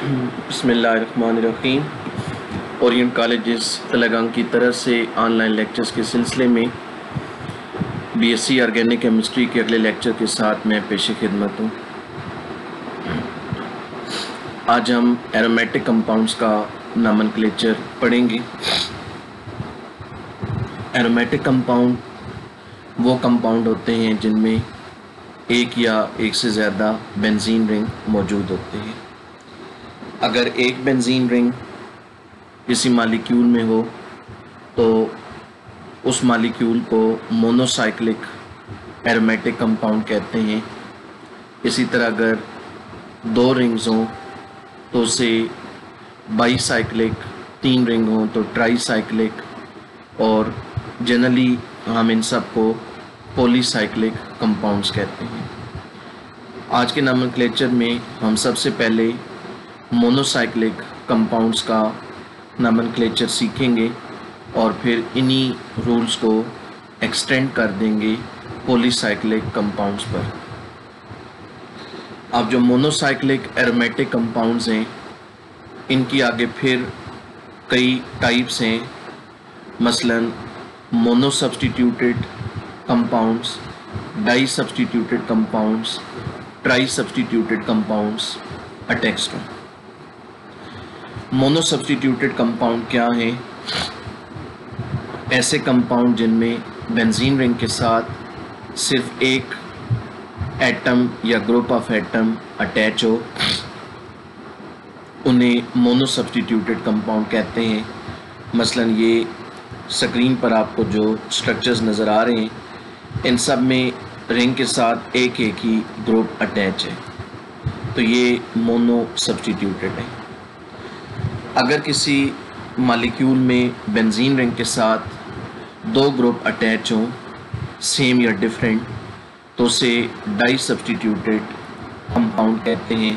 बिस्मिल्लाहिर्रहमानिर्रहीम। Orient colleges Talagang की तरफ से ऑनलाइन लेक्चर्स के सिलसिले में बीएससी ऑर्गेनिक केमिस्ट्री के अगले लेक्चर के साथ मैं पेश खिदमत हूँ। आज हम एरोमेटिक कंपाउंड्स का नॉमेनक्लेचर पढ़ेंगे। एरोमेटिक कंपाउंड वो कंपाउंड होते हैं जिनमें एक या एक से ज़्यादा बेंजीन रिंग मौजूद होते हैं। अगर एक बेंजीन रिंग किसी मालिक्यूल में हो तो उस मालिक्यूल को मोनोसाइक्लिक एरोमेटिक कंपाउंड कहते हैं। इसी तरह अगर दो रिंग्स हों तो उसे बाईसाइक्लिक, तीन रिंग हों तो ट्राईसाइक्लिक, और जनरली हम इन सब को पॉलीसाइक्लिक कंपाउंड्स कहते हैं। आज के नॉमेनक्लेचर में हम सबसे पहले मोनोसाइक्लिक कंपाउंड्स का नॉमेनक्लेचर सीखेंगे और फिर इन्हीं रूल्स को एक्सटेंड कर देंगे पॉलीसाइक्लिक कंपाउंड्स पर। अब जो मोनोसाइक्लिक एरोमेटिक कंपाउंड्स हैं इनकी आगे फिर कई टाइप्स हैं, मसलन mono substituted compounds, di substituted compounds, tri substituted compounds, etcetera. Mono substituted compound क्या हैं? ऐसे कंपाउंड जिनमें बेंजीन रिंग के साथ सिर्फ एक एटम या ग्रुप ऑफ एटम अटैच हो, उन्हें मोनो सब्स्टिट्यूटेड कंपाउंड कहते हैं। मसलन ये स्क्रीन पर आपको जो स्ट्रक्चर्स नज़र आ रहे हैं इन सब में रिंग के साथ एक एक ही ग्रुप अटैच है, तो ये मोनो सब्स्टिट्यूटेड है। अगर किसी मालिक्यूल में बेंजीन रिंग के साथ दो ग्रुप अटैच हों, सेम या डिफरेंट, तो उसे डाई सब्स्टिट्यूटेड कंपाउंड कहते हैं।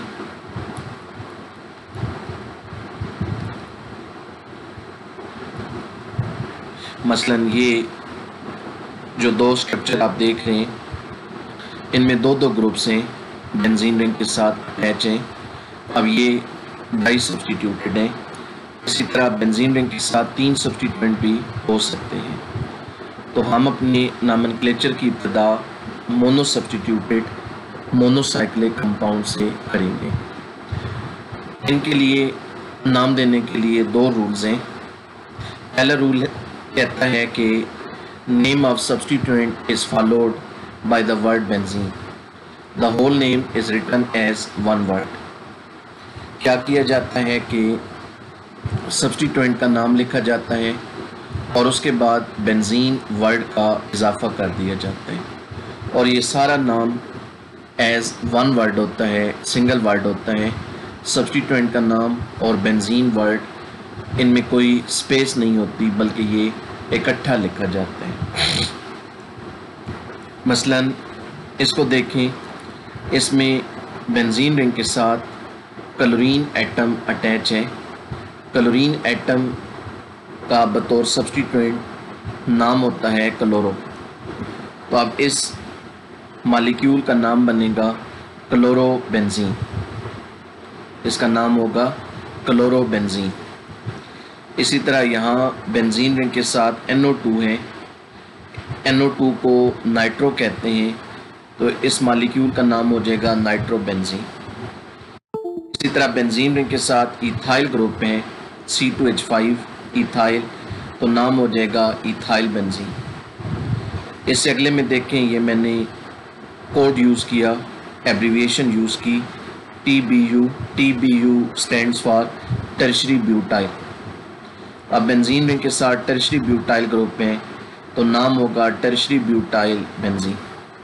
मसलन ये जो दो स्ट्रक्चर आप देख रहे हैं इनमें दो दो ग्रुप्स हैं, बेंजीन रिंग के साथ अटैच हैं। अब ये डाई सब्स्टिट्यूटेड हैं। इसी तरह बेंजीन रिंग के साथ तीन सब्स्टिट्यूएंट भी हो सकते हैं। तो हम अपने नॉमेनक्लेचर की इब्तिदा मोनो सब्स्टिट्यूटेड मोनोसाइक्लिक कंपाउंड से करेंगे। इनके लिए नाम देने के लिए दो रूल्स हैं। पहला रूल कहता है कि name of substituent is followed by the word benzene, the whole name is written as one word. क्या किया जाता है कि सब्स्टिट्यूएंट का नाम लिखा जाता है और उसके बाद बेंजीन वर्ड का इजाफा कर दिया जाता है, और ये सारा नाम एज वन वर्ड होता है, सिंगल वर्ड होता है। सब्स्टिट्यूएंट का नाम और बेंजीन वर्ड इनमें कोई स्पेस नहीं होती, बल्कि ये इकट्ठा लिखा जाता है। मसलन इसको देखें, इसमें बेंजीन रिंग के साथ क्लोरीन एटम अटैच है। क्लोरीन एटम का बतौर सब्स्टिट्यूएंट नाम होता है क्लोरो। तो अब इस मालिक्यूल का नाम बनेगा क्लोरोबेंजीन, इसका नाम होगा क्लोरोबेंजीन। इसी तरह यहाँ बेंजीन रिंग के साथ NO2 है, NO2 को नाइट्रो कहते हैं, तो इस मालिक्यूल का नाम हो जाएगा नाइट्रोबेंजीन। इसी तरह बेंजीन रिंग के साथ इथाइल ग्रुप है, C2H5 इथाइल, तो नाम हो जाएगा इथाइल बेंजीन। इससे अगले में देखें, ये मैंने कोड यूज़ किया, एब्रीविएशन यूज़ की, TBU stands for tertiary butyl. अब बेंजीन रिंग के साथ टर्शरी ब्यूटाइल ग्रुप है तो नाम होगा टर्शरी ब्यूटाइल बेंजीन।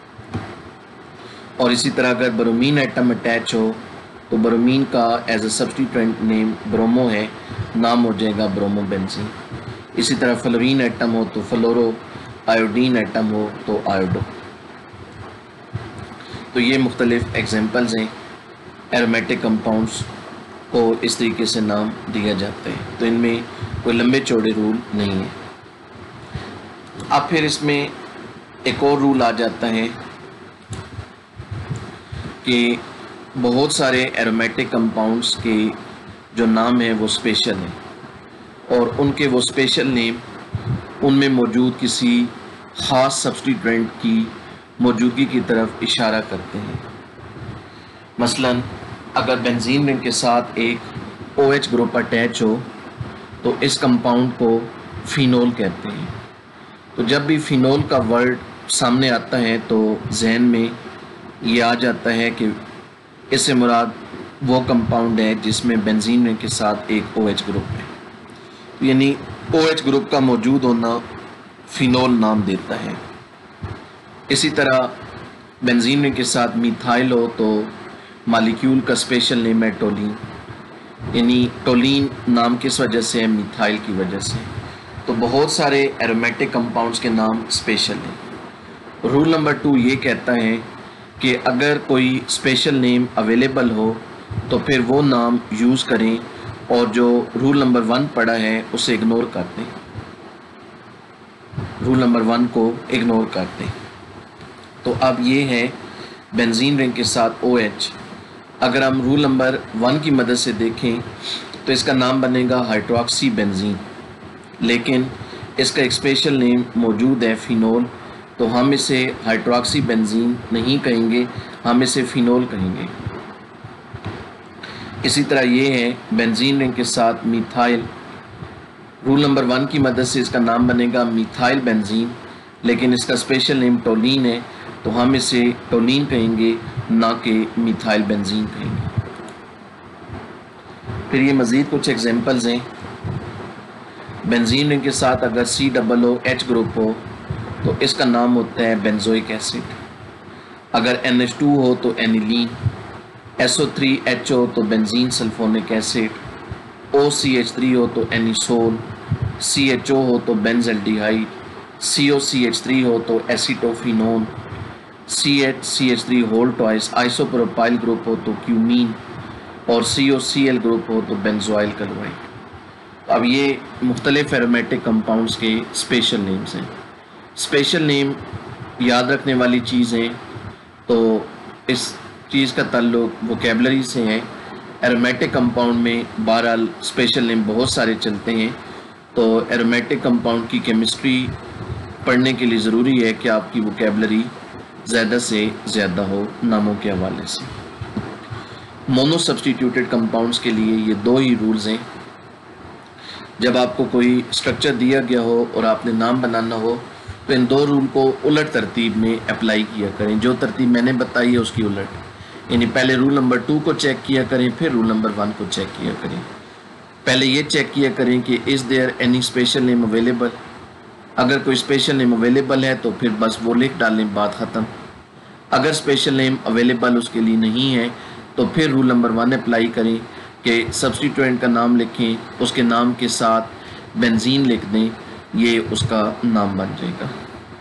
और इसी तरह अगर ब्रोमीन एटम अटैच हो तो ब्रोमीन का as a substituent name bromo है, नाम हो जाएगा ब्रोमोबेंजीन। इसी तरह फ्लोरीन एटम हो तो फ्लोरो, आयोडीन एटम हो तो आयोडो। तो ये मुख्तलिफ एग्जांपल्स हैं, एरोमेटिक कंपाउंड्स को इस तरीके से नाम दिया जाता है। तो इनमें कोई लंबे चौड़े रूल नहीं है। अब फिर इसमें एक और रूल आ जाता है कि बहुत सारे एरोमेटिक कंपाउंड्स के जो नाम है वो स्पेशल है, और उनके वो स्पेशल नेम उनमें मौजूद किसी ख़ास सब्स्टिट्यूएंट की मौजूदगी की तरफ इशारा करते हैं। मसलन अगर बेंजीन रिंग के साथ एक OH ग्रुप अटैच हो तो इस कंपाउंड को फिनोल कहते हैं। तो जब भी फिनोल का वर्ड सामने आता है तो जहन में ये आ जाता है कि इससे मुराद वो कंपाउंड है जिसमें बेंजीन रिंग के साथ एक OH ग्रुप है, यानी OH ग्रुप का मौजूद होना फिनोल नाम देता है। इसी तरह बेंजीन रिंग के साथ मिथाइल हो तो मालिक्यूल का स्पेशल नेम है टोलीन, यानी टोलीन नाम किस वजह से है? मिथाइल की वजह से। तो बहुत सारे एरोमेटिक कंपाउंड्स के नाम स्पेशल हैं। रूल नंबर 2 ये कहता है कि अगर कोई स्पेशल नेम अवेलेबल हो तो फिर वो नाम यूज़ करें, और जो रूल नंबर 1 पढ़ा है उसे इग्नोर कर दें, रूल नंबर 1 को इग्नोर कर दें। तो अब ये है बेंजीन रिंग के साथ OH। अगर हम रूल नंबर 1 की मदद से देखें तो इसका नाम बनेगा हाइड्रोक्सी बेंजीन, लेकिन इसका एक स्पेशल नेम मौजूद है फिनोल, तो हम इसे हाइड्रोक्सी बेंजीन नहीं कहेंगे, हम इसे फिनोल कहेंगे। इसी तरह ये है बेंजीन रिंग के साथ मिथाइल, रूल नंबर 1 की मदद से इसका नाम बनेगा मिथाइल बेंजीन, लेकिन इसका स्पेशल नेम टोलीन है, तो हम इसे टोलीन कहेंगे, ना कि मिथाइल बेंजीन कहेंगे। फिर ये मज़ीद कुछ एग्जांपल्स हैं। बेंजीन रिंग के साथ अगर COOH ग्रुप हो तो इसका नाम होता है बेंजोइक एसिड। अगर NH2 हो तो एनिलीन, SO3H हो तो बेंजीन सल्फोनिक एसिड, OCH3 हो तो एनिसोल, CHO हो तो बेंजल्डिहाइड, COCH3 हो तो acetophenone, CH3 whole twice isopropyl group हो तो क्यूमीन, और COCl ग्रुप हो तो बेंजोइल क्लोराइड। अब ये मुख्तलिफ एरोमेटिक कंपाउंड्स के स्पेशल नेम्स हैं। स्पेशल नेम याद रखने वाली चीज़ है, तो इस चीज़ का ताल्लुक वोकेबलरी से है। एरोमेटिक कंपाउंड में बहरहाल स्पेशल नेम बहुत सारे चलते हैं, तो एरोमेटिक कंपाउंड की केमिस्ट्री पढ़ने के लिए ज़रूरी है कि आपकी वोकेबलरी ज़्यादा से ज़्यादा हो नामों के हवाले से। मोनो सब्स्टिट्यूटेड कंपाउंड्स के लिए ये 2 ही रूल्स हैं। जब आपको कोई स्ट्रक्चर दिया गया हो और आपने नाम बनाना हो तो इन 2 रूल को उलट तरतीब में अप्लाई किया करें। जो तरतीब मैंने बताई है उसकी उलट, यानी पहले रूल नंबर 2 को चेक किया करें, फिर रूल नंबर 1 को चेक किया करें। पहले ये चेक किया करें कि is there any special name available. अगर कोई स्पेशल नेम अवेलेबल है तो फिर बस वो लिख डालें, बात ख़त्म। अगर स्पेशल नेम अवेलेबल उसके लिए नहीं है तो फिर रूल नंबर 1 अप्लाई करें कि सब्स्टिट्यूएंट का नाम लिखें, उसके नाम के साथ बेंजीन लिख दें, ये उसका नाम बन जाएगा।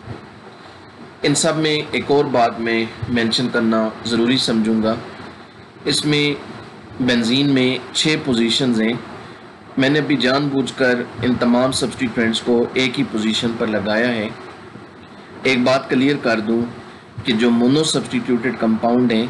इन सब में एक और बात मैं मेंशन करना ज़रूरी समझूंगा। इसमें बेंजीन में 6 पोजीशंस हैं। मैंने अभी जानबूझकर इन तमाम सब्स्टिट्यूएंट्स को एक ही पोजीशन पर लगाया है। एक बात क्लियर कर दूं कि जो मोनो सब्स्टिट्यूटेड कंपाउंड हैं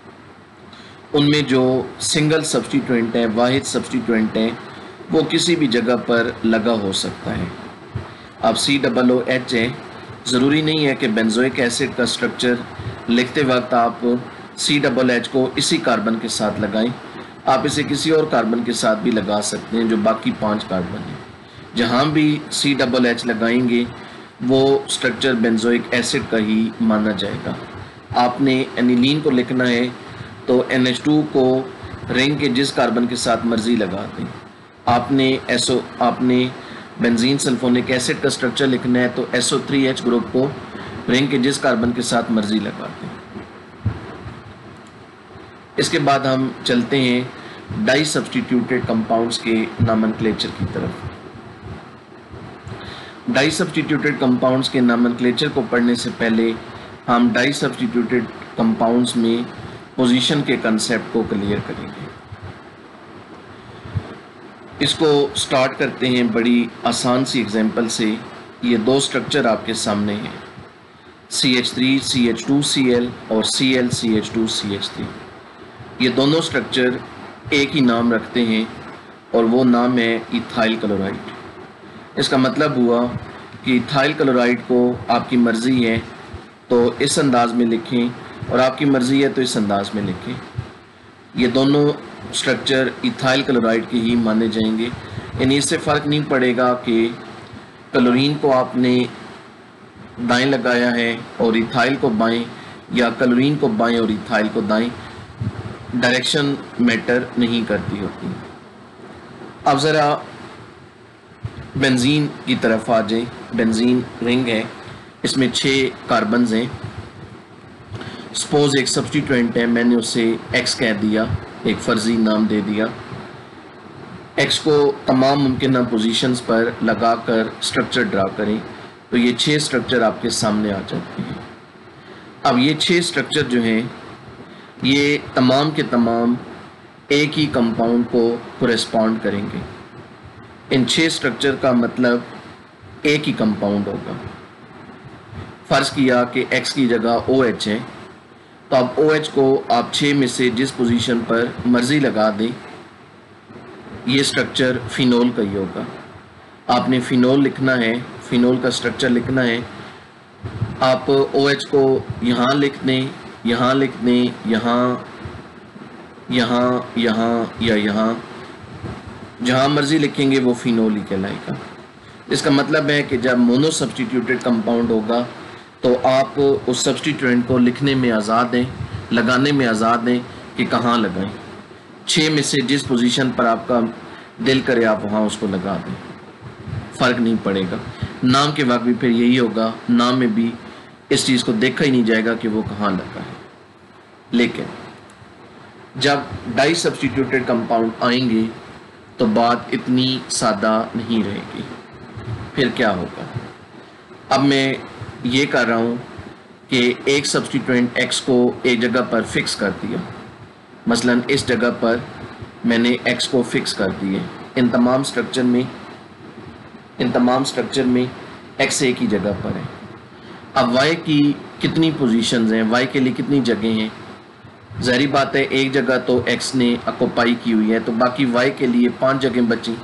उनमें जो सिंगल सब्स्टिट्यूएंट है, वाहिद सब्स्टिट्यूएंट है, वो किसी भी जगह पर लगा हो सकता है। अब COOH है, ज़रूरी नहीं है कि बेंजोइक एसिड का स्ट्रक्चर लिखते वक्त आप COOH को इसी कार्बन के साथ लगाएं। आप इसे किसी और कार्बन के साथ भी लगा सकते हैं जो बाकी 5 कार्बन हैं। जहाँ भी COOH लगाएंगे वो स्ट्रक्चर बेंजोइक एसिड का ही माना जाएगा। आपने एनिलीन को लिखना है तो NH2 को रिंग के जिस कार्बन के साथ मर्जी लगा दें। आपने बेंजीन सल्फोनिक एसिड का स्ट्रक्चर लिखना है तो SO3H ग्रुप को रिंग के जिस कार्बन के साथ मर्जी लगा दें। इसके बाद हम चलते हैं डाई सब्स्टिट्यूटेड कंपाउंड्स के नॉमेनक्लेचर की तरफ। डाई सब्स्टिट्यूटेड कंपाउंड्स के नॉमेनक्लेचर को पढ़ने से पहले हम डाई सब्स्टिट्यूटेड कंपाउंड्स में पोजीशन के कंसेप्ट को क्लियर करेंगे। इसको स्टार्ट करते हैं बड़ी आसान सी एग्जांपल से। ये 2 स्ट्रक्चर आपके सामने हैं, CH3CH2Cl और ClCH2CH3। ये दोनों स्ट्रक्चर एक ही नाम रखते हैं, और वो नाम है इथाइल क्लोराइड। इसका मतलब हुआ कि इथाइल क्लोराइड को आपकी मर्ज़ी है तो इस अंदाज में लिखें और आपकी मर्ज़ी है तो इस अंदाज में लिखें। ये दोनों स्ट्रक्चर इथाइल क्लोराइड के ही माने जाएंगे। यानी इससे फ़र्क नहीं पड़ेगा कि क्लोरीन को आपने दाएं लगाया है और इथाइल को बाएं, या क्लोरीन को बाएं और इथाइल को दाएं, डायरेक्शन मैटर नहीं करती होती। अब ज़रा बेंजीन की तरफ आ जाए। बेंजीन रिंग है, इसमें 6 कार्बन्स हैं। सपोज एक सब्स्टिट्यूएंट है, मैंने उसे एक्स कह दिया, एक फ़र्जी नाम दे दिया। एक्स को तमाम मुमकिन पोजीशंस पर लगाकर स्ट्रक्चर ड्रा करें तो ये 6 स्ट्रक्चर आपके सामने आ जाते हैं। अब ये 6 स्ट्रक्चर जो हैं ये तमाम के तमाम एक ही कंपाउंड को कोरेस्पॉन्ड करेंगे। इन 6 स्ट्रक्चर का मतलब एक ही कंपाउंड होगा। फ़र्ज़ किया कि X की जगह OH है, तो अब OH को आप 6 में से जिस पोजीशन पर मर्ज़ी लगा दें, ये स्ट्रक्चर फिनोल का ही होगा। आपने फिनोल लिखना है, फिनोल का स्ट्रक्चर लिखना है। आप OH को यहाँ लिख दें, यहाँ लिख दें, यहाँ, यहाँ, यहाँ या यहाँ, जहाँ मर्ज़ी लिखेंगे वो फिनोल ही कहलाएगा। इसका मतलब है कि जब मोनो सब्स्टिट्यूटेड कंपाउंड होगा तो आप उस सब्स्टिट्यूएंट को लिखने में आज़ाद हैं, लगाने में आज़ाद हैं कि कहाँ लगाएं। 6 में से जिस पोजीशन पर आपका दिल करे आप वहाँ उसको लगा दें, फ़र्क नहीं पड़ेगा। नाम के वक्त भी फिर यही होगा, नाम में भी इस चीज़ को देखा ही नहीं जाएगा कि वो कहाँ लगा है। लेकिन जब डाई सब्स्टिट्यूटेड कंपाउंड आएंगे तो बात इतनी सादा नहीं रहेगी। फिर क्या होगा? अब मैं ये कर रहा हूँ कि एक सब्स्टिट्यूएंट X को एक जगह पर फिक्स कर दिया, मसलन इस जगह पर मैंने X को फिक्स कर दिए। इन तमाम स्ट्रक्चर में X एक ही जगह पर है। अब Y की कितनी पोजीशंस हैं, Y के लिए कितनी जगह हैं? ज़ाहिर बात है एक जगह तो X ने ऑक्युपाई की हुई है, तो बाकी Y के लिए 5 जगह बची।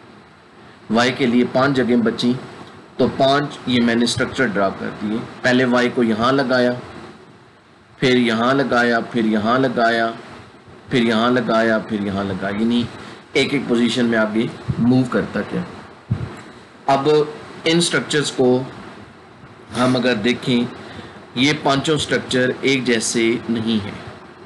Y के लिए 5 जगह बची, तो 5 ये मैंने स्ट्रक्चर ड्रा कर दिए। पहले Y को यहाँ लगाया, फिर यहाँ लगाया, फिर यहाँ लगाया, फिर यहाँ लगाया, फिर यहाँ लगाया, यानी एक एक पोजीशन में आगे मूव करता गया। अब इन स्ट्रक्चर्स को हम अगर देखें, ये पांचों स्ट्रक्चर एक जैसे नहीं हैं।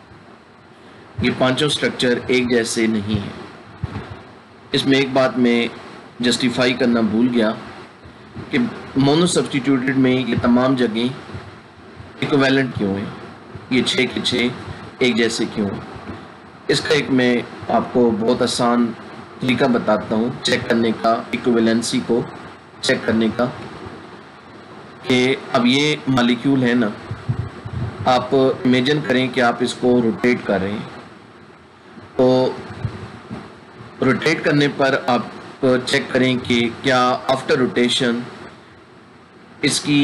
ये पांचों स्ट्रक्चर एक जैसे नहीं हैं। इसमें एक बात मैं जस्टिफाई करना भूल गया कि मोनो सब्स्टिट्यूटेड में ये तमाम जगह इक्विवेलेंट क्यों हैं, ये 6 के 6 एक जैसे क्यों हैं। इसका एक मैं आपको बहुत आसान तरीका बताता हूँ चेक करने का, इक्विवेलेंसी को चेक करने का। कि अब ये मॉलिक्यूल है ना, आप इमेजिन करें कि आप इसको रोटेट कर रहे हैं, तो रोटेट करने पर आप चेक करें कि क्या आफ्टर रोटेशन इसकी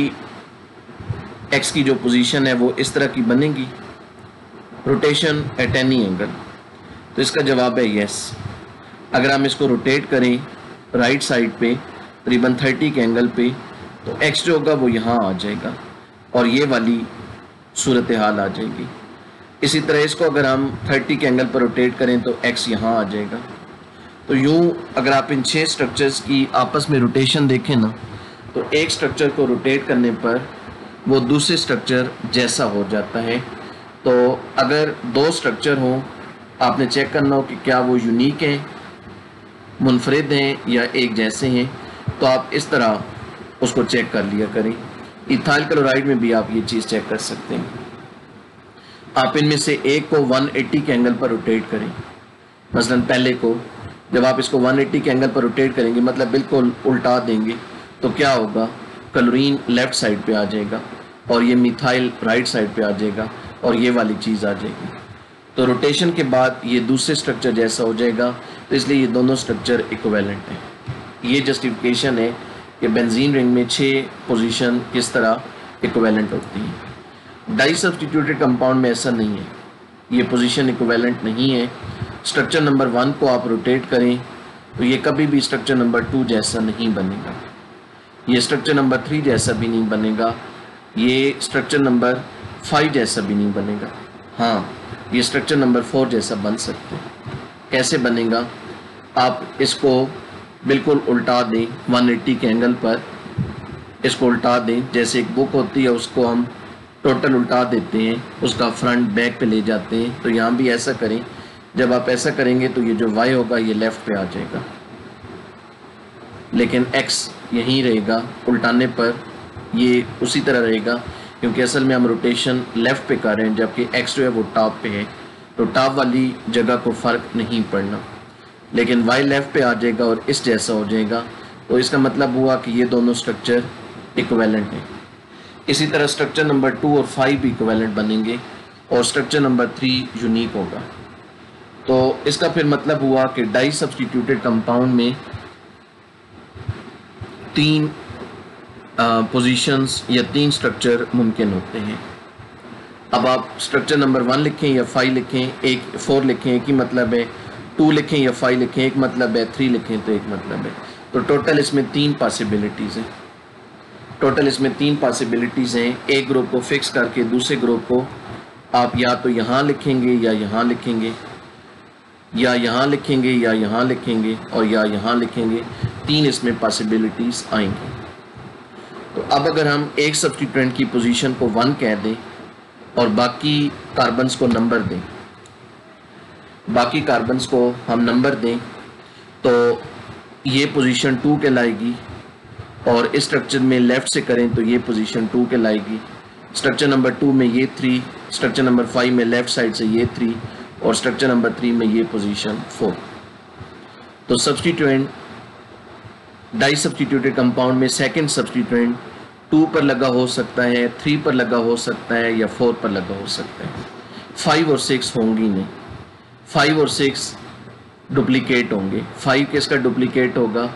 एक्स की जो पोजीशन है वो इस तरह की बनेगी, रोटेशन एट एनी एंगल। तो इसका जवाब है यस। अगर हम इसको रोटेट करें राइट साइड पे तकरीबन 30 के एंगल पे, तो एक्स जो होगा वो यहाँ आ जाएगा और ये वाली सूरत हाल आ जाएगी। इसी तरह इसको अगर हम 30 के एंगल पर रोटेट करें तो एक्स यहाँ आ जाएगा। तो यूँ अगर आप इन 6 स्ट्रक्चर्स की आपस में रोटेशन देखें ना, तो एक स्ट्रक्चर को रोटेट करने पर वो दूसरे स्ट्रक्चर जैसा हो जाता है। तो अगर 2 स्ट्रक्चर हों, आपने चेक करना हो कि क्या वो यूनिक हैं, मुनफरिद हैं या एक जैसे हैं, तो आप इस तरह उसको चेक कर लिया करें। इथाइल क्लोराइड में भी आप ये चीज़ चेक कर सकते हैं। आप इनमें से एक को 180 के एंगल पर रोटेट करें। मसलन पहले को जब आप इसको 180 के एंगल पर रोटेट करेंगे, मतलब बिल्कुल उल्टा देंगे, तो क्या होगा, क्लोरीन लेफ़्ट साइड पे आ जाएगा और ये मिथाइल राइट साइड पे आ जाएगा और ये वाली चीज़ आ जाएगी। तो रोटेशन के बाद ये दूसरे स्ट्रक्चर जैसा हो जाएगा, तो इसलिए ये दोनों स्ट्रक्चर इक्विवेलेंट हैं। ये जस्टिफिकेशन है कि बेंजीन रिंग में 6 पोजीशन किस तरह इक्विवेलेंट होती हैं। डाई सब्स्टिट्यूटेड कंपाउंड में ऐसा नहीं है, ये पोजीशन इक्विवेलेंट नहीं है। स्ट्रक्चर नंबर 1 को आप रोटेट करें तो ये कभी भी स्ट्रक्चर नंबर 2 जैसा नहीं बनेगा, ये स्ट्रक्चर नंबर 3 जैसा भी नहीं बनेगा, ये स्ट्रक्चर नंबर 5 जैसा भी नहीं बनेगा। हाँ, ये स्ट्रक्चर नंबर 4 जैसा बन सकते हैं। कैसे बनेगा? आप इसको बिल्कुल उल्टा दें 180 के एंगल पर, इसको उल्टा दें। जैसे एक बुक होती है उसको हम टोटल उल्टा देते हैं, उसका फ्रंट बैक पे ले जाते हैं, तो यहाँ भी ऐसा करें। जब आप ऐसा करेंगे तो ये जो y होगा ये लेफ़्ट पे आ जाएगा, लेकिन x यहीं रहेगा। उल्टाने पर ये उसी तरह रहेगा, क्योंकि असल में हम रोटेशन लेफ़्ट पे कर रहे हैं, जबकि x जो है वो टॉप पे है, तो टॉप वाली जगह को फ़र्क नहीं पड़ना। लेकिन y लेफ़्ट पे आ जाएगा और इस जैसा हो जाएगा, तो इसका मतलब हुआ कि ये दोनों स्ट्रक्चर इक्विवेलेंट हैं। इसी तरह स्ट्रक्चर नंबर 2 और 5 भी इक्विवेलेंट बनेंगे और स्ट्रक्चर नंबर 3 यूनिक होगा। तो इसका फिर मतलब हुआ कि डाई सब्स्टिट्यूटेड कंपाउंड में 3 पोजीशंस या 3 स्ट्रक्चर मुमकिन होते हैं। अब आप स्ट्रक्चर नंबर 1 लिखें या 5 लिखें, 4 लिखें, एक ही मतलब है, 2 लिखें या 5 लिखें एक मतलब है, 3 लिखें तो एक मतलब है। तो टोटल इसमें 3 पॉसिबिलिटीज़ हैं। टोटल इसमें 3 पॉसिबिलिटीज़ हैं। एक ग्रुप को फिक्स करके दूसरे ग्रुप को आप या तो यहाँ लिखेंगे या यहाँ लिखेंगे, या यहाँ लिखेंगे या यहाँ लिखेंगे, और या यहाँ लिखेंगे। 3 इसमें पॉसिबिलिटीज़ आएंगी। तो अब अगर हम एक सब्स्टिट्यूएंट की पोजीशन को 1 कह दें और बाकी कार्बन्स को नंबर दें, बाकी कार्बन्स को हम नंबर दें, तो ये पोजीशन 2 कहलाएगी, और इस स्ट्रक्चर में लेफ़्ट से करें तो ये पोजीशन 2 कहलाएगी। स्ट्रक्चर नंबर 2 में ये 3, स्ट्रक्चर नंबर 5 में लेफ़्ट साइड से ये 3, और स्ट्रक्चर नंबर 3 में ये पोजीशन 4। तो सब्स्टिट्यूएंट डाई सब्स्टिट्यूटेड कंपाउंड में सेकंड सब्स्टिट्यूएंट 2 पर लगा हो सकता है, 3 पर लगा हो सकता है, या 4 पर लगा हो सकता है। 5 और 6 होंगी नहीं। 5 और 6 डुप्लीकेट होंगे। 5 किसका डुप्लीकेट होगा?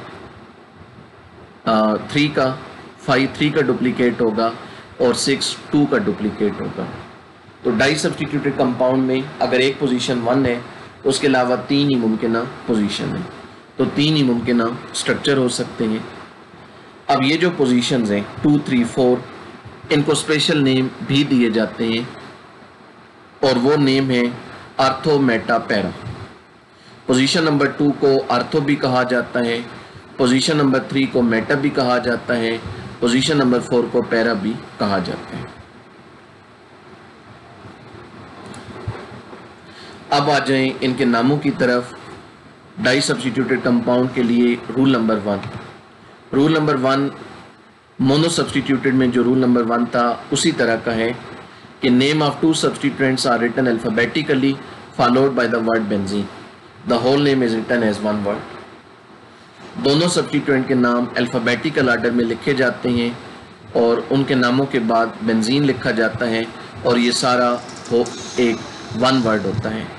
3 का। 5 3 का डुप्लीकेट होगा और 6 2 का डुप्लीकेट होगा। तो डाई सब्स्टिट्यूटेड कंपाउंड में अगर एक पोजीशन 1 है तो उसके अलावा 3 ही मुमकिन पोजीशन है, तो 3 ही मुमकिन स्ट्रक्चर हो सकते हैं। अब ये जो पोजीशंस हैं 2 3 4, इनको स्पेशल नेम भी दिए जाते हैं, और वो नेम है ortho, meta, para. Position number 2 को आर्थो भी कहा जाता है, पोजीशन नंबर 3 को मेटा भी कहा जाता है, पोजीशन नंबर 4 को पैरा भी कहा जाता है। अब आ जाएं इनके नामों की तरफ। डाई सब्स्टिट्यूटेड कंपाउंड के लिए rule number 1। Rule number 1 mono substituted में जो रूल नंबर 1 था उसी तरह का है कि name of 2 substituents are written alphabetically followed by the word benzene. The whole name is written as 1 word. दोनों सब्स्टिट्यूएंट के नाम अल्फाबेटिकल आर्डर में लिखे जाते हैं और उनके नामों के बाद बेंजीन लिखा जाता है, और ये सारा एक 1 वर्ड होता है।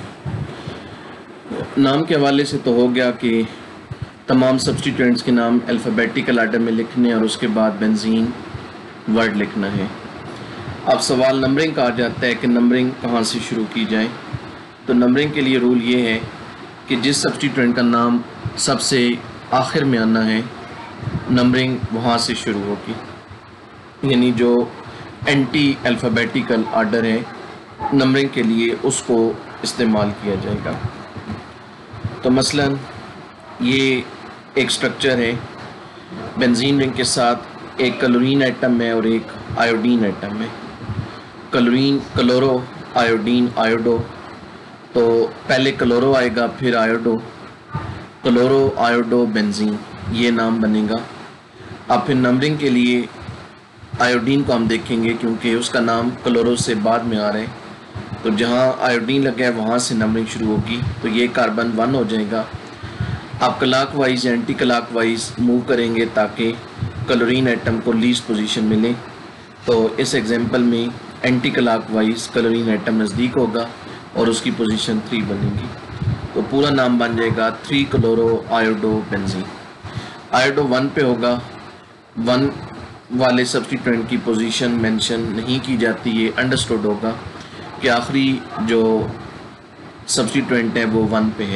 नाम के हवाले से तो हो गया कि तमाम सब्स्टिट्यूएंट्स के नाम अल्फ़ाबेटिकल आर्डर में लिखने और उसके बाद बेंजीन वर्ड लिखना है। अब सवाल नंबरिंग का आ जाता है कि नंबरिंग कहाँ से शुरू की जाए। तो नंबरिंग के लिए रूल ये है कि जिस सब्स्टिट्यूएंट का नाम सबसे आखिर में आना है, नंबरिंग वहाँ से शुरू होगी, यानी जो एंटी अल्फ़ाबेटिकल आर्डर है नंबरिंग के लिए उसको इस्तेमाल किया जाएगा। तो मसलन ये एक स्ट्रक्चर है, बेंजीन रिंग के साथ एक क्लोरीन एटम है और एक आयोडीन एटम है। Chlorine, chloro, iodine, iodo. तो पहले क्लोरो आएगा फिर आयोडो, क्लोरो आयोडो बेंजीन, ये नाम बनेगा। अब फिर नंबरिंग के लिए आयोडीन को हम देखेंगे क्योंकि उसका नाम क्लोरो से बाद में आ रहा है, तो जहाँ आयोडीन लगा है वहाँ से नंबरिंग शुरू होगी। तो ये कार्बन 1 हो जाएगा। आप क्लॉक वाइज या एंटी क्लॉक वाइज मूव करेंगे ताकि क्लोरीन एटम को लीस्ट पोजीशन मिले। तो इस एग्जांपल में anti clockwise chlorine atom नज़दीक होगा और उसकी पोजीशन 3 बनेगी। तो पूरा नाम बन जाएगा 3 क्लोरो आयोडो बेंजीन। आयोडो 1 पे होगा। 1 वाले सब्स्टिट्यूएंट की पोजीशन मेंशन नहीं की जाती, ये अंडरस्टूड होगा कि आखिरी जो सब्स्टिट्यूएंट है वो 1 पे है।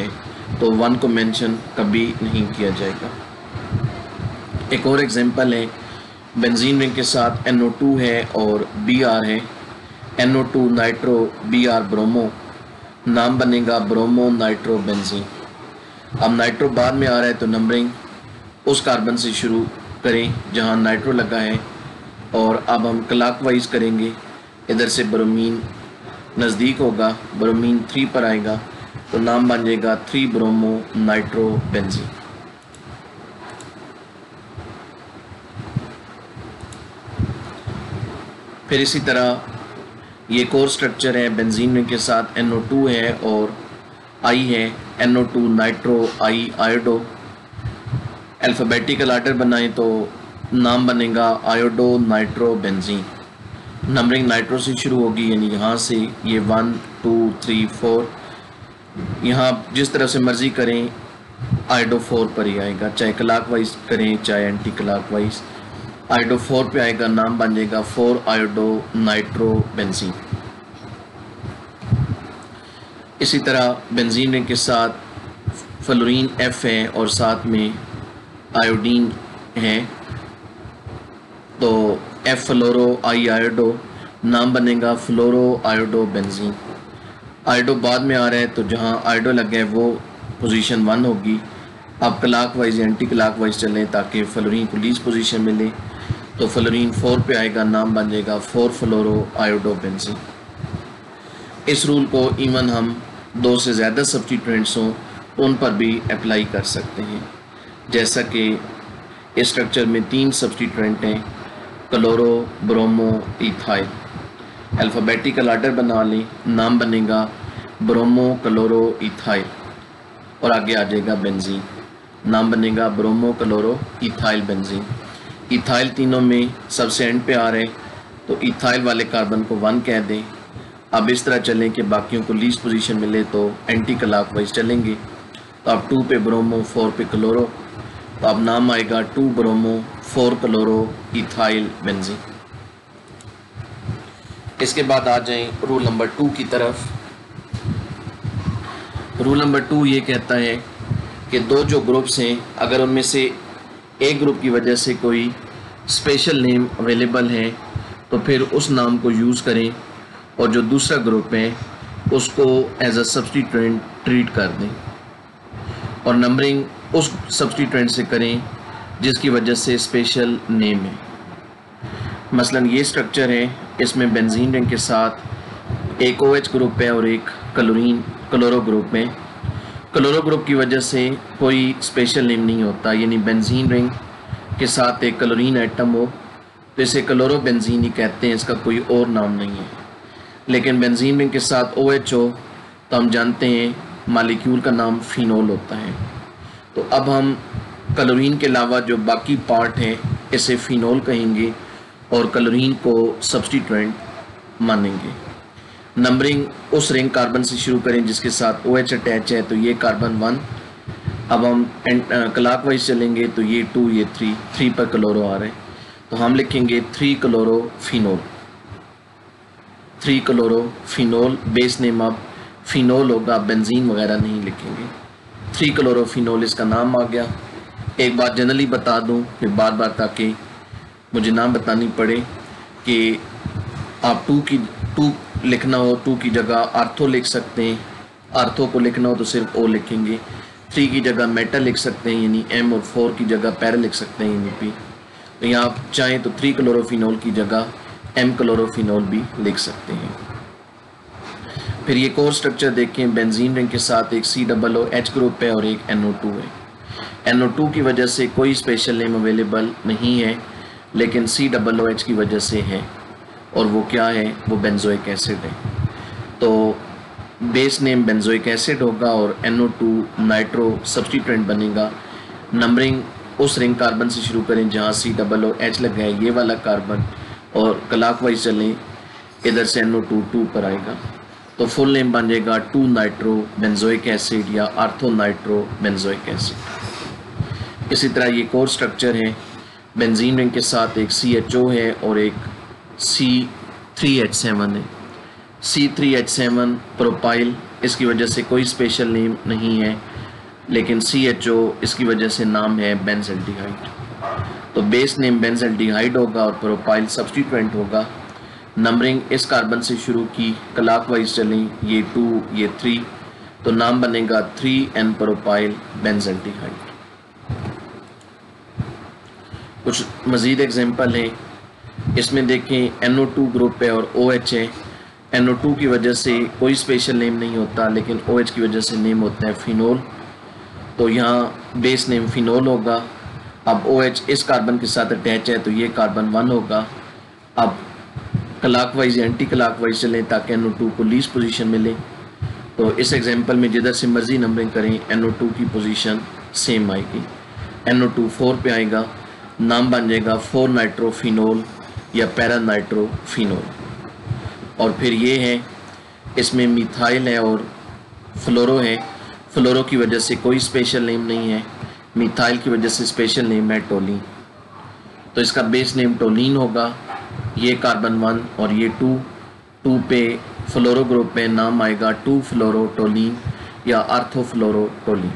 तो 1 को मेंशन कभी नहीं किया जाएगा। एक और एग्जांपल है, बेंजीन रिंग के साथ NO2 है और Br है। NO2 नाइट्रो, Br ब्रोमो, नाम बनेगा ब्रोमो नाइट्रो बेंजीन। अब नाइट्रो बाद में आ रहा है तो नंबरिंग उस कार्बन से शुरू करें जहां नाइट्रो लगा है, और अब हम क्लॉकवाइज करेंगे। इधर से ब्रोमीन नज़दीक होगा, ब्रोमीन 3 पर आएगा तो नाम बन जाएगा 3 ब्रोमो नाइट्रो बेंजीन। फिर इसी तरह ये कोर स्ट्रक्चर है, बेंजीन रिंग के साथ NO2 है और I है, NO2 nitro, I iodo. Alphabetical order बनाएं तो नाम बनेगा iodo nitro benzene. Numbering nitro से शुरू होगी, यानी यहाँ से ये 1 2 3 4, यहाँ जिस तरह से मर्ज़ी करें आयोडो 4 पर ही आएगा, चाहे क्लॉकवाइज करें चाहे एंटी क्लॉकवाइज। आयोडो 4 पे आएगा, नाम बन जाएगा 4 आयोडो नाइट्रो बेंजीन। इसी तरह बेंजीन रिंग के साथ फ्लोरीन F है और साथ में आयोडीन है, तो F फ्लोरो, I आयोडो, नाम बनेगा फ्लोरो आयोडो बेंजीन। आयोडो बाद में आ रहा है तो जहाँ आयोडो लगा है वो पोजीशन 1 होगी। अब क्लॉकवाइज एंटी क्लॉकवाइज चलें ताकि फ्लोरीन को लीस्ट पोजीशन मिले, तो फ्लोरीन 4 पे आएगा, नाम बन जाएगा 4 फ्लोरो आयोडो बेंजीन। इस रूल को इवन हम 2 से ज़्यादा सब्स्टिट्यूएंट्स हों तो उन पर भी अप्लाई कर सकते हैं। जैसा कि इस स्ट्रक्चर में 3 सब्स्टिट्यूएंट हैं, chloro, bromo, ethyl. Alphabetical order बना लें, नाम बनेगा ब्रोमो क्लोरो इथाइल, और आगे आ जाएगा बेंजीन, नाम बनेगा bromo chloro ethyl benzene. Ethyl तीनों में सबसे एंड पे आ रहे तो इथाइल वाले कार्बन को 1 कह दें। अब इस तरह चलें कि बाकियों को लीस्ट पोजीशन मिले तो एंटी क्लॉकवाइज चलेंगे। तो अब 2 पे ब्रोमो, 4 पे क्लोरो, तो अब नाम आएगा 2 ब्रोमो 4 क्लोरो इथाइल बेंजीन। इसके बाद आ जाएं रूल नंबर 2 की तरफ। रूल नंबर 2 ये कहता है कि 2 जो ग्रुप्स हैं, अगर उनमें से एक ग्रुप की वजह से कोई स्पेशल नेम अवेलेबल है तो फिर उस नाम को यूज़ करें, और जो दूसरा ग्रुप है उसको एज अ सब्स्टिट्यूएंट ट्रीट कर दें, और नंबरिंग उस सब्स्टिट्यूएंट से करें जिसकी वजह से स्पेशल नेम है। मसलन ये स्ट्रक्चर है, इसमें बेंजीन रिंग के साथ एक OH ग्रुप है और एक क्लोरो ग्रुप है। क्लोरो ग्रुप की वजह से कोई स्पेशल नेम नहीं होता, यानी बेंजीन रिंग के साथ एक क्लोरीन एटम हो तो इसे क्लोरो बेंजीन ही कहते हैं, इसका कोई और नाम नहीं है। लेकिन बेंजीन रिंग के साथ OH हो तो हम जानते हैं मालिक्यूल का नाम फिनोल होता है। तो अब हम क्लोरीन के अलावा जो बाकी पार्ट है इसे फिनोल कहेंगे और क्लोरीन को सब्स्टिट्यूएंट मानेंगे। नंबरिंग उस रिंग कार्बन से शुरू करें जिसके साथ OH अटैच है, तो ये कार्बन 1। अब हम क्लॉकवाइज चलेंगे तो ये 2, ये 3 पर क्लोरो आ रहे हैं, तो हम लिखेंगे 3 chloro phenol. 3 chloro phenol, base name अब फिनोल होगा, बेंजीन वगैरह नहीं लिखेंगे। 3 क्लोरो फिनोल इसका नाम आ गया। एक बात जनरली बता दूं फिर बार बार ताकि मुझे नाम बतानी पड़े कि आप 2 लिखना हो 2 की जगह आर्थो लिख सकते हैं, आर्थो को लिखना हो तो सिर्फ O लिखेंगे। 3 की जगह मेटल लिख सकते हैं यानी M, और 4 की जगह पैरा लिख सकते हैं यानी P। तो यहाँ आप चाहें तो 3 क्लोरोफिनोल की जगह M क्लोरोफिनोल भी लिख सकते हैं। फिर ये कोर स्ट्रक्चर देखें, बेंजीन रिंग के साथ एक COOH ग्रुप है और एक NO2 है। NO2 की वजह से कोई स्पेशल नेम अवेलेबल नहीं है, लेकिन COOH की वजह से है, और वो क्या है, वो बेंजोइक एसिड है। तो बेस नेम बेंजोइक एसिड होगा और NO2 नाइट्रो सब्स्टिट्यूएंट बनेगा। नंबरिंग उस रिंग कार्बन से शुरू करें जहाँ COOH लगा है, ये वाला कार्बन, और क्लॉकवाइज चलें, इधर से NO2 2 पर आएगा, तो फुल नेम बन जाएगा 2 नाइट्रो बेंजोइक एसिड या आर्थो नाइट्रो बेंजोइक एसिड। इसी तरह ये कोर स्ट्रक्चर है, बेंजीन रिंग के साथ एक CHO है और एक C3H7 है। C3H7 प्रोपाइल, इसकी वजह से कोई स्पेशल नेम नहीं है, लेकिन CHO इसकी वजह से नाम है बेंजल्डिहाइड। तो बेस नेम बेंजल्डिहाइड होगा और प्रोपाइल सब्स्टिट्यूएंट होगा। नंबरिंग इस कार्बन से शुरू की, क्लॉकवाइज चलें, ये 2 ये 3, तो नाम बनेगा 3N प्रोपाइल बेंजल्डिहाइड। कुछ मज़ीद एग्जांपल हैं, इसमें देखें NO2 ग्रुप है और OH है। NO2 की वजह से कोई स्पेशल नेम नहीं होता, लेकिन OH की वजह से नेम होता है फिनोल, तो यहाँ बेस नेम फिनोल होगा। अब OH इस कार्बन के साथ अटैच है तो ये कार्बन 1 होगा। अब क्लॉकवाइज एंटी क्लॉकवाइज चलें ताकि NO2 को लीस्ट पोजीशन मिले। तो इस एग्जांपल में जिधर से मर्जी नंबरिंग करें NO2 की पोजीशन सेम आएगी। NO2 4 पे आएगा, नाम बन जाएगा 4 नाइट्रोफिनोल या पैरा नाइट्रोफिनोल। और फिर ये है, इसमें मिथाइल है और फ्लोरो है। फ्लोरो की वजह से कोई स्पेशल नेम नहीं है, मिथाइल की वजह से स्पेशल नेम है टोलिन, तो इसका बेस नेम टोलिन होगा। ये कार्बन 1 और ये 2 पे फ्लोरो ग्रुप में नाम आएगा 2 फ्लोरोटोलिन या आर्थोफ्लोरोटोलिन।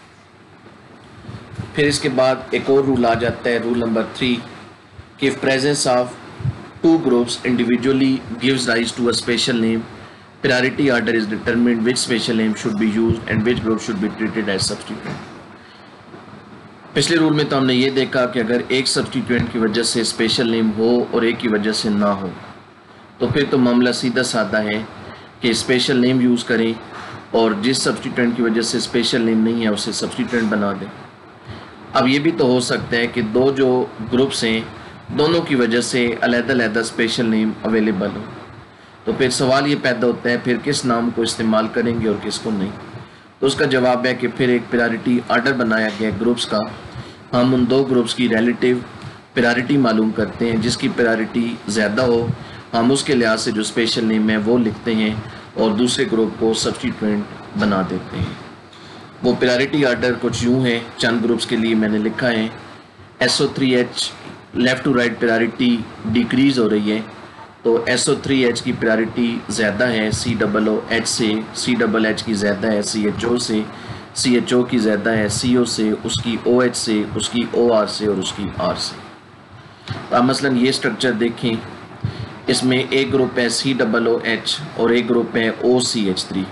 फिर इसके बाद एक और रूल आ जाता है, रूल नंबर 3, कि if presence of 2 groups individually gives rise to a special name, priority order is determined which special name should be used and which group should be treated as substituent. पिछले rule में तो हमने ये देखा कि अगर एक सब्स्टिट्यूएंट की वजह से स्पेशल नेम हो और एक की वजह से ना हो, तो फिर तो मामला सीधा साधा है कि स्पेशल नेम यूज़ करें और जिस सब्स्टिट्यूएंट की वजह से स्पेशल नेम नहीं है उसे सब्स्टिट्यूएंट बना दें। अब ये भी तो हो सकता है कि दो जो ग्रुप्स हैं दोनों की वजह से अलग-अलग स्पेशल नेम अवेलेबल हो, तो फिर सवाल ये पैदा होता है फिर किस नाम को इस्तेमाल करेंगे और किसको नहीं। तो उसका जवाब है कि फिर एक प्रायोरिटी ऑर्डर बनाया गया ग्रुप्स का। हम उन 2 ग्रुप्स की रिलेटिव प्रायोरिटी मालूम करते हैं, जिसकी प्रायोरिटी ज़्यादा हो हम उसके लिहाज से जो स्पेशल नेम है वो लिखते हैं और दूसरे ग्रुप को सब्स्टिट्यूएंट बना देते हैं। वो प्रायोरिटी ऑर्डर कुछ यूँ है, चंद ग्रुप्स के लिए मैंने लिखा है। SO3H left to right priority decrease हो रही है, तो SO3H की प्रायोरिटी ज़्यादा है COOH से, CHH की ज़्यादा है CHO से, CHO की ज़्यादा है CO से, उसकी OH से, उसकी OR से और उसकी R से। तो आप मसलन ये स्ट्रक्चर देखें, इसमें एक ग्रुप है COOH और एक ग्रुप है OCH3।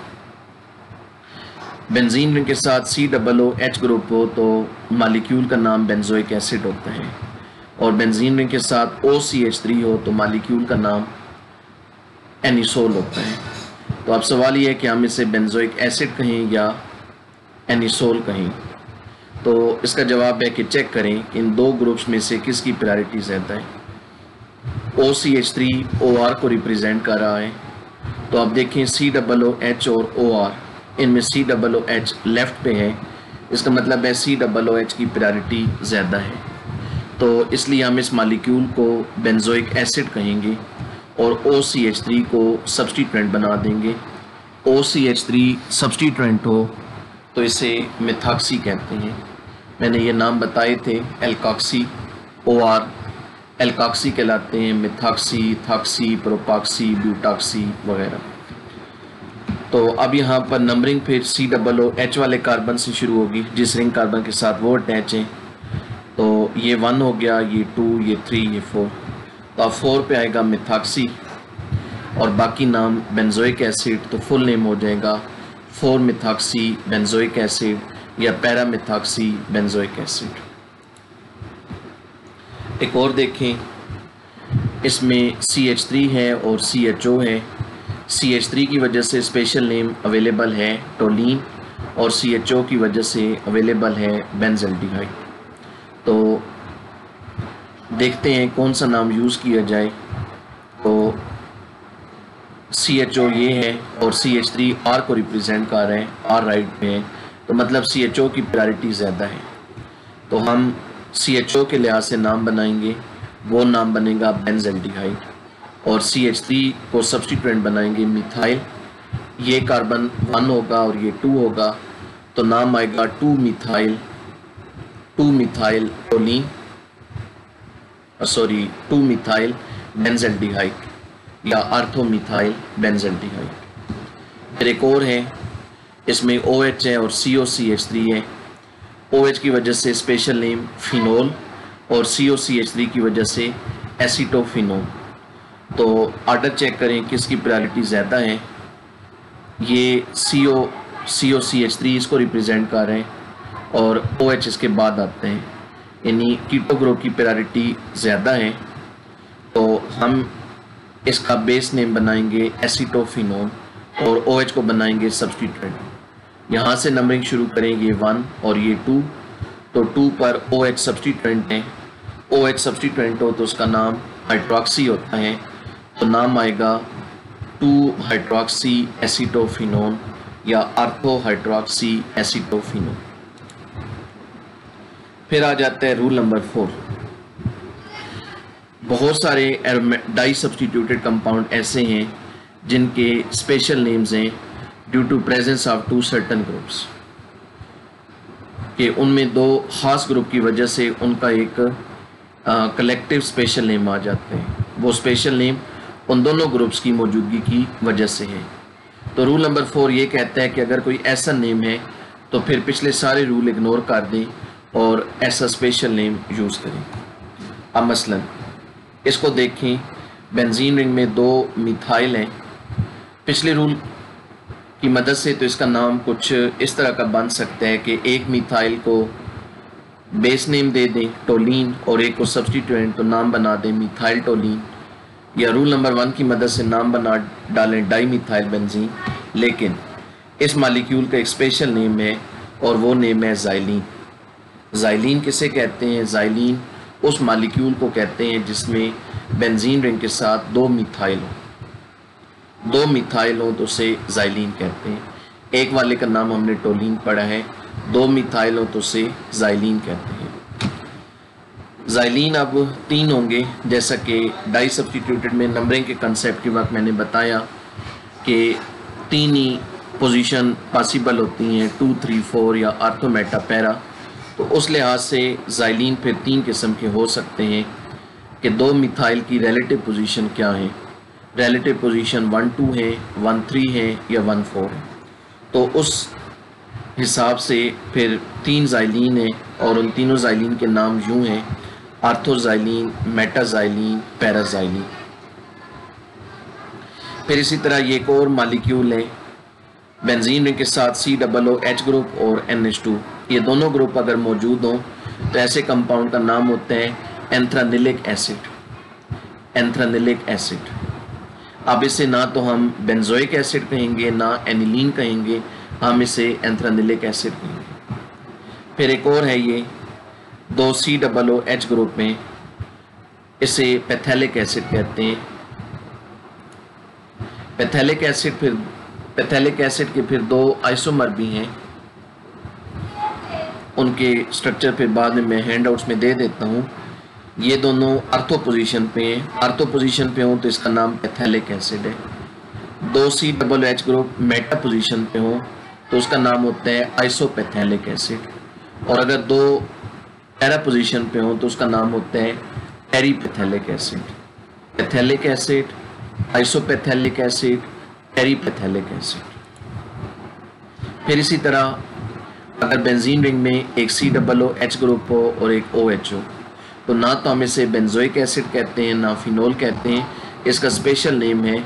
बेंजीन रिंग के साथ COOH ग्रुप हो तो मालिक्यूल का नाम बेंजोइक एसिड होता है, और बेंजीन रिंग के साथ OCH3 हो तो मालिक्यूल का नाम एनिसोल होता है। तो अब सवाल ये है कि हम इसे बेंजोइक एसिड कहें या एनिसोल कहें। तो इसका जवाब है कि चेक करें कि इन 2 ग्रुप्स में से किसकी प्रायोरिटी ज़्यादा है। OCH3 OR को रिप्रेजेंट कर रहा है, तो अब देखें COOH और OR, इनमें COOH लेफ़्ट पे है, इसका मतलब है COOH की प्रायोरिटी ज़्यादा है, तो इसलिए हम इस मालिक्यूल को बेंजोइक एसिड कहेंगे और OCH3 को सब्स्टिट्यूएंट बना देंगे। OCH3 सब्स्टिट्यूएंट हो तो इसे मिथॉक्सी कहते हैं, मैंने ये नाम बताए थे, एल्कॉक्सी, OR एल्कॉक्सी कहलाते हैं, मिथॉक्सी, थॉक्सी, प्रोपॉक्सी, ब्यूटॉक्सी वगैरह। तो अब यहाँ पर नंबरिंग फिर COOH वाले कार्बन से शुरू होगी जिस रिंग कार्बन के साथ वो अटैच है। तो ये 1 हो गया, ये 2, ये 3, ये 4, तो अब 4 पे आएगा मिथॉक्सी और बाकी नाम बेंजोइक एसिड, तो फुल नेम हो जाएगा 4 मिथॉक्सी बेंजोइक एसिड या पैरा मिथॉक्सी बेंजोइक एसिड। एक और देखें, इसमें CH3 है और CHO है। CH3 की वजह से स्पेशल नेम अवेलेबल है टोलिन और CHO की वजह से अवेलेबल है बेंजल्डिहाइड। तो देखते हैं कौन सा नाम यूज़ किया जाए। तो CHO ये है और CH3 R को रिप्रेजेंट कर रहे हैं, R राइट में है, तो मतलब CHO की प्रायोरिटी ज़्यादा है, तो हम CHO के लिहाज से नाम बनाएंगे, वो नाम बनेगा बेंजल्डिहाइड और CH3 को सब्स्टिट्यूएंट बनाएंगे मिथाइल। ये कार्बन 1 होगा और ये 2 होगा, तो नाम आएगा 2 methyl toluene, sorry 2 methyl benzaldehyde या आर्थोमिथाइल बेंजल्डिहाइड। फिर एक और है, इसमें OH है और COCH3 है। OH की वजह से स्पेशल नेम फिनोल और COCH3 की वजह से एसीटोफिनोल। तो ऑर्डर चेक करें किसकी प्रायोरिटी ज़्यादा है। ये COCH3 इसको रिप्रेजेंट कर रहे हैं और OH इसके बाद आते हैं, यानी कीटो ग्रुप की प्रायोरिटी ज़्यादा है। तो हम इसका बेस नेम बनाएंगे एसीटोफिनोल और OH को बनाएंगे सब्स्टिट्यूएंट। यहाँ से नंबरिंग शुरू करेंगे 1 और ये 2, तो 2 पर OH सब्स्टिट्यूएंट है। OH सब्स्टिट्यूएंट हो तो उसका नाम हाइड्रोक्सी होता है, तो नाम आएगा 2 हाइड्रोक्सी एसीटोफिनोल या आर्थो हाइड्रोक्सी एसीटोफिनोल। फिर आ जाता है रूल नंबर 4। बहुत सारे डाई सब्स्टिट्यूटेड कंपाउंड ऐसे हैं जिनके स्पेशल नेम्स हैं due to presence of 2 certain groups, कि उनमें 2 खास ग्रुप की वजह से उनका एक कलेक्टिव स्पेशल नेम आ जाते हैं। वो स्पेशल नेम उन दोनों ग्रुप्स की मौजूदगी की वजह से है। तो रूल नंबर 4 ये कहता है कि अगर कोई ऐसा नेम है तो फिर पिछले सारे रूल इग्नोर कर दें और ऐसा स्पेशल नेम यूज़ करें। अब मसलन इसको देखें, बेंजीन रिंग में 2 मिथाइल हैं। पिछले रूल की मदद से तो इसका नाम कुछ इस तरह का बन सकता है कि एक मिथाइल को बेस नेम दे दें टोलीन और एक को सब्स्टिट्यूएंट, तो नाम बना दें मिथाइल टोलीन, या रूल नंबर 1 की मदद से नाम बना डालें डाई मिथाइल बेंजीन। लेकिन इस मालिक्यूल का एक स्पेशल नेम है और वो नेम है ज़ाइलीन। ज़ाइलीन किसे कहते हैं? ज़ाइलीन उस मालिक्यूल को कहते हैं जिसमें बेंजीन रिंग के साथ 2 मिथाइल हो। 2 मिथाइल हो तो उसे ज़ाइलीन कहते हैं। एक वाले का नाम हमने टोलीन पढ़ा है, 2 मिथाइल हो तो उसे ज़ाइलीन कहते हैं। ज़ाइलीन अब 3 होंगे, जैसा कि डाई सब्स्टिट्यूटेड में नंबरिंग के कंसेप्ट के वक्त मैंने बताया कि 3 ही पोजीशन पॉसिबल होती हैं, 2, 3, 4 या आर्थो मेटा पैरा। तो उस लिहाज से ज़ाइलीन फिर 3 किस्म के हो सकते हैं कि 2 मिथाइल की रिलेटिव पोजीशन क्या है। रिलेटिव पोजीशन 1, 2 है, 1, 3 है या 1, 4 है। तो उस हिसाब से फिर 3 ज़ाइलीन है और उन तीनों ज़ाइलीन के नाम यूँ हैं: आर्थोज़ाइलीन, मेटाज़ाइलीन, पैराज़ाइलीन। फिर इसी तरह ये एक और मालिक्यूल है बेंजीन रिंग के साथ COOH ग्रुप और NH2। ये दोनों ग्रुप अगर मौजूद हों तो ऐसे कंपाउंड का नाम होता है एंथ्रानिलिक एसिड। Anthranilic acid. अब इसे ना तो हम बेंजोइक एसिड कहेंगे ना एनिलीन कहेंगे, हम इसे एंथ्रानिलिक एसिड कहेंगे। फिर एक और है ये 2 COOH ग्रुप में, इसे पैथेलिक एसिड कहते हैं। पैथेलिक एसिड के फिर 2 आइसोमर भी हैं, उनके स्ट्रक्चर पे बाद में मैं हैंडआउट्स में दे देता हूँ। ये दोनों आर्थो पोजीशन पे हैं। आर्थो पोजीशन पे हों तो इसका नाम पैथेलिक एसिड है। 2 COOH ग्रुप मेटा पोजीशन पे हों तो उसका नाम होता है आइसोपैथेलिक एसिड, और अगर 2 पैरा पोजीशन पे हों तो उसका नाम होता है terephthalic acid. Phthalic acid, isophthalic acid, terephthalic acid. फिर इसी तरह अगर बेंजीन रिंग में एक COOH ग्रुप हो और एक OH हो तो ना तो हम इसे बेंजोइक एसिड कहते हैं ना फिनोल कहते हैं, इसका स्पेशल नेम है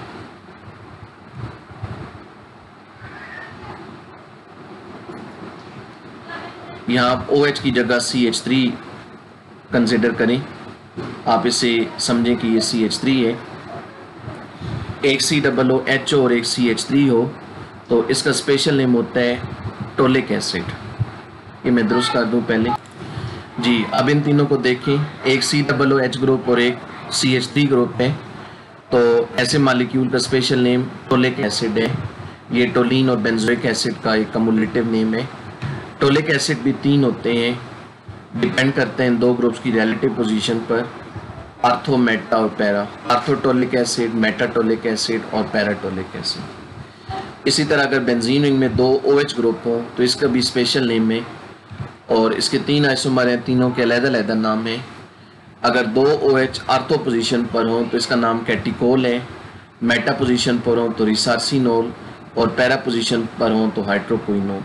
यहाँ आप OH की जगह CH3 कंसिडर करें। आप इसे समझें कि ये CH3 है। एक COOH और एक CH3 हो तो इसका स्पेशल नेम होता है टोलिक एसिड। ये मैं दुरुस्त कर दूं पहले जी। अब इन तीनों को देखें, एक COOH ग्रुप और एक CH3 ग्रुप है, तो ऐसे मालिक्यूल का स्पेशल नेम टोलिक एसिड है। ये टोलीन और बेंजोइक एसिड का एक कम्युलेटिव नेम है। टोलिक एसिड भी 3 होते हैं, डिपेंड करते हैं 2 ग्रुप्स की रिलेटिव पोजीशन पर, आर्थो, मेटा और para. Ortho toluic acid, meta toluic acid और पैराटोलिक एसिड। इसी तरह अगर बेंजीन रिंग में 2 OH ग्रुप हो तो इसका भी स्पेशल नेम है और इसके 3 आइसोमर हैं, तीनों के अलग-अलग नाम है। अगर 2 OH आर्थो पोजीशन पर हो तो इसका नाम कैटिकोल है, मेटा पोजीशन पर हो तो रिसार्सिनोल और पैरा पोजीशन पर हो तो हाइड्रोक्विनो।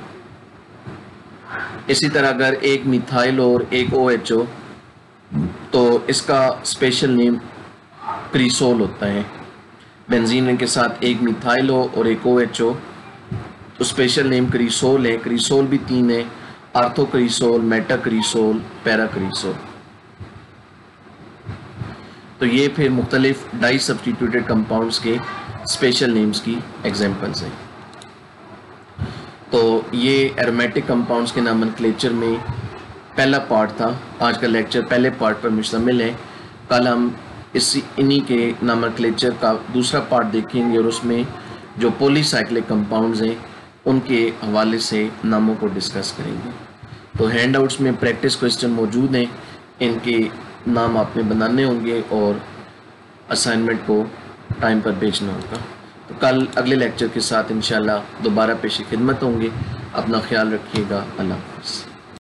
इसी तरह अगर एक मिथाइल और एक OH हो तो इसका स्पेशल नेम क्रीसोल होता है। बेंजीन रिंग के साथ एक मिथाइल हो और एक OH हो तो स्पेशल नेम क्रीसोल है। क्रीसोल भी 3 है, आर्थोक्रीसोल, मेटाक्रीसोल, पैराक्रीसोल। तो ये फिर मुख्तलिफ डाई सब्स्टिट्यूटेड कंपाउंड्स के स्पेशल नेम्स की एग्जांपल्स हैं। तो ये एरोमेटिक कंपाउंड्स के नॉमेनक्लेचर में पहला पार्ट था। आज का लेक्चर पहले पार्ट पर मुश्तमिल है। कल हम इन्हीं के नॉमेनक्लेचर का दूसरा पार्ट देखेंगे और उसमें जो पॉलीसाइक्लिक कंपाउंड्स हैं उनके हवाले से नामों को डिस्कस करेंगे। तो हैंडआउट्स में प्रैक्टिस क्वेश्चन मौजूद हैं, इनके नाम आपने बनाने होंगे और असाइनमेंट को टाइम पर भेजना होगा। तो कल अगले लेक्चर के साथ इंशाल्लाह दोबारा पेश खिदमत होंगे। अपना ख्याल रखिएगा। अल्लाह हाफ़िज़।